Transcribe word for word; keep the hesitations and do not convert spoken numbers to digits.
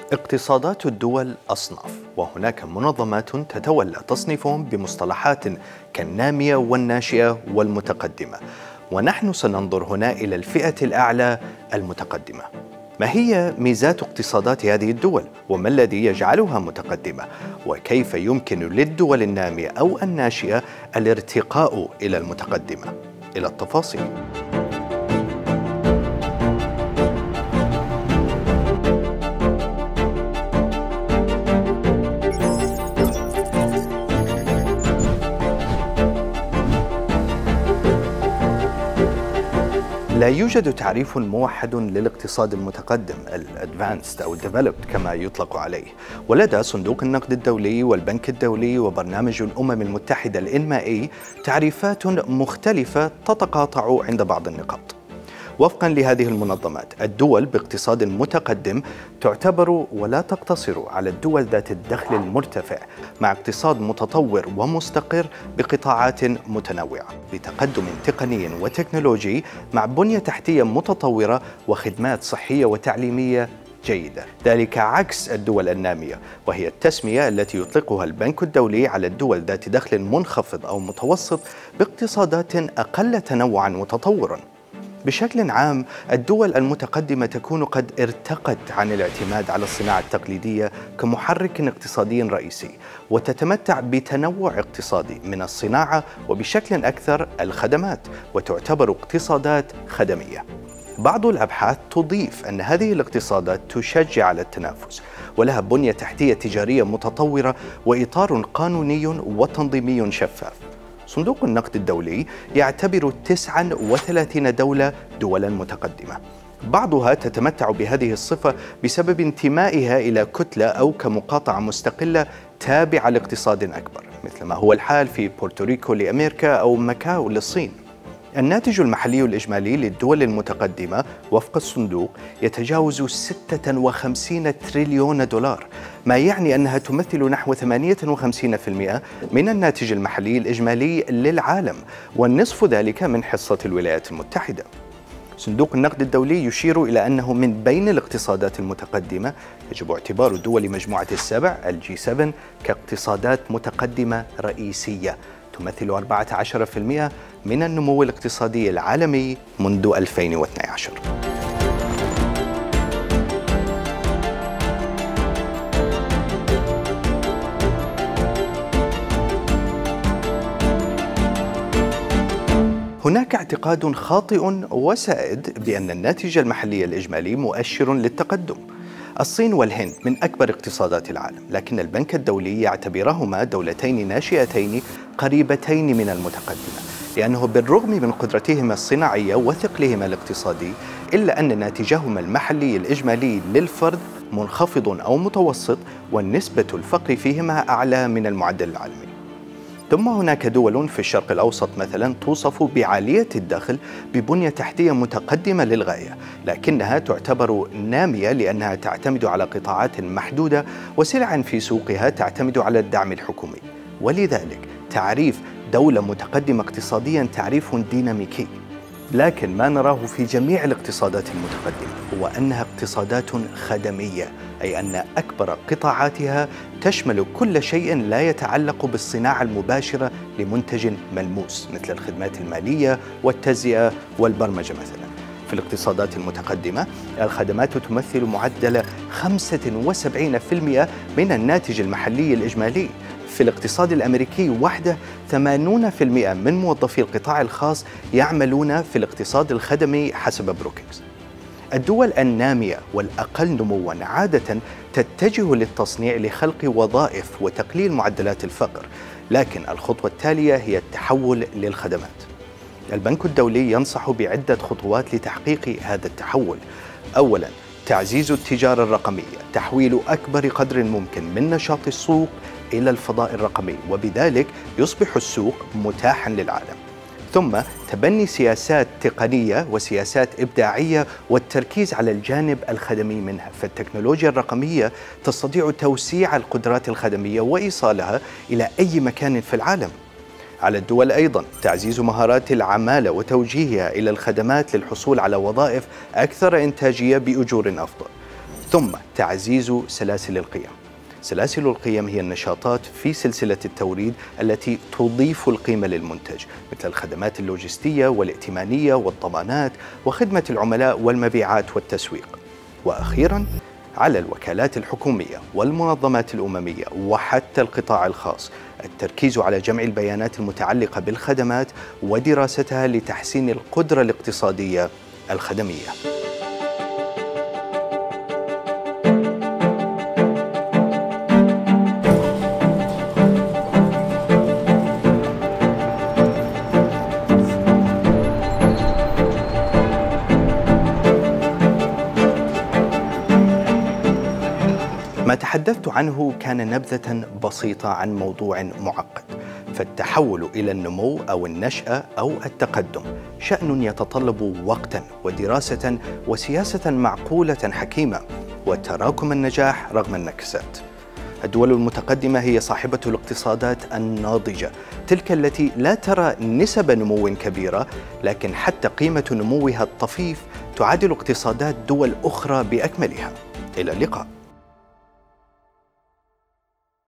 اقتصادات الدول أصناف، وهناك منظمات تتولى تصنيفهم بمصطلحات كالنامية والناشئة والمتقدمة، ونحن سننظر هنا إلى الفئة الأعلى المتقدمة. ما هي ميزات اقتصادات هذه الدول؟ وما الذي يجعلها متقدمة؟ وكيف يمكن للدول النامية أو الناشئة الارتقاء إلى المتقدمة؟ إلى التفاصيل. لا يوجد تعريف موحد للاقتصاد المتقدم الادفانسد أو الديفلوبد كما يطلق عليه، ولدى صندوق النقد الدولي والبنك الدولي وبرنامج الأمم المتحدة الإنمائي تعريفات مختلفة تتقاطع عند بعض النقاط. وفقا لهذه المنظمات، الدول باقتصاد متقدم تعتبر ولا تقتصر على الدول ذات الدخل المرتفع، مع اقتصاد متطور ومستقر بقطاعات متنوعة بتقدم تقني وتكنولوجي، مع بنية تحتية متطورة وخدمات صحية وتعليمية جيدة. ذلك عكس الدول النامية، وهي التسمية التي يطلقها البنك الدولي على الدول ذات دخل منخفض أو متوسط باقتصادات أقل تنوعا وتطورا. بشكل عام، الدول المتقدمة تكون قد ارتقت عن الاعتماد على الصناعة التقليدية كمحرك اقتصادي رئيسي، وتتمتع بتنوع اقتصادي من الصناعة وبشكل أكثر الخدمات، وتعتبر اقتصادات خدمية. بعض الأبحاث تضيف أن هذه الاقتصادات تشجع على التنافس، ولها بنية تحتية تجارية متطورة وإطار قانوني وتنظيمي شفاف. صندوق النقد الدولي يعتبر تسعة وثلاثين دولة دولا متقدمة، بعضها تتمتع بهذه الصفة بسبب انتمائها إلى كتلة أو كمقاطعة مستقلة تابعة لاقتصاد أكبر، مثل ما هو الحال في بورتوريكو لأمريكا أو ماكاو للصين. الناتج المحلي الإجمالي للدول المتقدمة وفق الصندوق يتجاوز ستة وخمسين تريليون دولار، ما يعني أنها تمثل نحو ثمانية وخمسين بالمئة من الناتج المحلي الإجمالي للعالم، والنصف ذلك من حصة الولايات المتحدة. صندوق النقد الدولي يشير إلى أنه من بين الاقتصادات المتقدمة يجب اعتبار دول مجموعة السبع الجي سبعة كاقتصادات متقدمة رئيسية تمثل أربعة عشر بالمئة من النمو الاقتصادي العالمي منذ ألفين واثني عشر. هناك اعتقاد خاطئ وسائد بأن الناتج المحلي الإجمالي مؤشر للتقدم. الصين والهند من أكبر اقتصادات العالم، لكن البنك الدولي يعتبرهما دولتين ناشئتين قريبتين من المتقدمة، لأنه بالرغم من قدرتهما الصناعية وثقلهما الاقتصادي، إلا أن ناتجهما المحلي الإجمالي للفرد منخفض أو متوسط، والنسبة الفقر فيهما أعلى من المعدل العالمي. ثم هناك دول في الشرق الأوسط مثلا توصف بعالية الدخل ببنية تحتية متقدمة للغاية، لكنها تعتبر نامية لأنها تعتمد على قطاعات محدودة وسلع في سوقها تعتمد على الدعم الحكومي. ولذلك تعريف دولة متقدمة اقتصاديا تعريف ديناميكي، لكن ما نراه في جميع الاقتصادات المتقدمة هو أنها اقتصادات خدمية، أي أن أكبر قطاعاتها تشمل كل شيء لا يتعلق بالصناعة المباشرة لمنتج ملموس، مثل الخدمات المالية والتزيئة والبرمجة مثلا. في الاقتصادات المتقدمة الخدمات تمثل معدل خمسة وسبعين بالمئة من الناتج المحلي الإجمالي. في الاقتصاد الأمريكي وحده ثمانين بالمئة من موظفي القطاع الخاص يعملون في الاقتصاد الخدمي حسب بروكينغز. الدول النامية والأقل نمواً عادة تتجه للتصنيع لخلق وظائف وتقليل معدلات الفقر، لكن الخطوة التالية هي التحول للخدمات. البنك الدولي ينصح بعدة خطوات لتحقيق هذا التحول. أولاً، تعزيز التجارة الرقمية، تحويل أكبر قدر ممكن من نشاط السوق إلى الفضاء الرقمي، وبذلك يصبح السوق متاحاً للعالم. ثم تبني سياسات تقنية وسياسات إبداعية والتركيز على الجانب الخدمي منها، فالتكنولوجيا الرقمية تستطيع توسيع القدرات الخدمية وإيصالها إلى أي مكان في العالم. على الدول أيضاً تعزيز مهارات العمالة وتوجيهها إلى الخدمات للحصول على وظائف أكثر إنتاجية بأجور أفضل. ثم تعزيز سلاسل القيم. سلاسل القيم هي النشاطات في سلسلة التوريد التي تضيف القيمة للمنتج، مثل الخدمات اللوجستية والائتمانية والضمانات وخدمة العملاء والمبيعات والتسويق. وأخيراً، على الوكالات الحكومية والمنظمات الأممية وحتى القطاع الخاص التركيز على جمع البيانات المتعلقة بالخدمات ودراستها لتحسين القدرة الاقتصادية الخدمية. ما تحدثت عنه كان نبذة بسيطة عن موضوع معقد، فالتحول إلى النمو أو النشأة أو التقدم شأن يتطلب وقتاً ودراسة وسياسة معقولة حكيمة وتراكم النجاح رغم النكسات. الدول المتقدمة هي صاحبة الاقتصادات الناضجة، تلك التي لا ترى نسب نمو كبيرة، لكن حتى قيمة نموها الطفيف تعادل اقتصادات دول أخرى بأكملها. إلى اللقاء.